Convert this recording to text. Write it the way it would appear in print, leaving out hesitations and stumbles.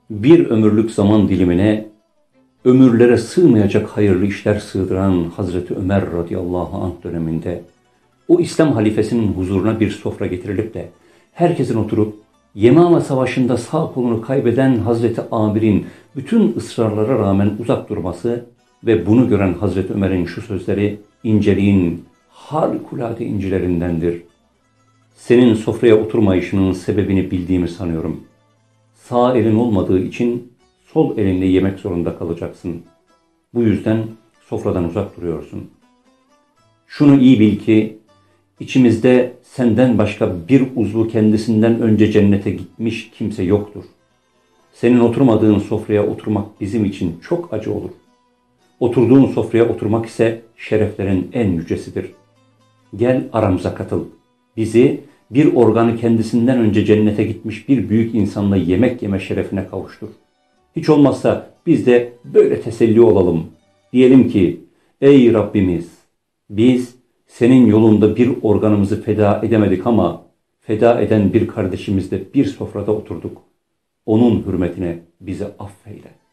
bir ömürlük zaman dilimine ömürlere sığmayacak hayırlı işler sığdıran Hazreti Ömer radıyallahu anh döneminde o İslam halifesinin huzuruna bir sofra getirilip de herkesin oturup Yemama Savaşı'nda sağ kolunu kaybeden Hazreti Amir'in bütün ısrarlara rağmen uzak durması ve bunu gören Hazreti Ömer'in şu sözleri inceliğin harikulade incilerindendir. Senin sofraya oturmayışının sebebini bildiğimi sanıyorum. Sağ elin olmadığı için sol elinle yemek zorunda kalacaksın. Bu yüzden sofradan uzak duruyorsun. Şunu iyi bil ki içimizde senden başka bir uzvu kendisinden önce cennete gitmiş kimse yoktur. Senin oturmadığın sofraya oturmak bizim için çok acı olur. Oturduğun sofraya oturmak ise şereflerin en yücesidir. Gel aramıza katıl. Bizi bir organı kendisinden önce cennete gitmiş bir büyük insanla yemek yeme şerefine kavuştur. Hiç olmazsa biz de böyle teselli olalım. Diyelim ki ey Rabbimiz biz senin yolunda bir organımızı feda edemedik ama feda eden bir kardeşimizle bir sofrada oturduk. Onun hürmetine bizi affeyle.